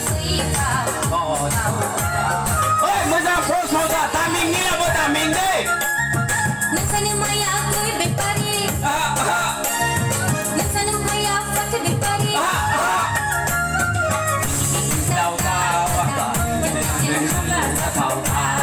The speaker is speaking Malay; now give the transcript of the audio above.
Oi, mas a próxima tá menina, vou dar menina. Nasaan maya ako'y bipari? Nasaan maya ako'y bipari? Đau ta, đau ta.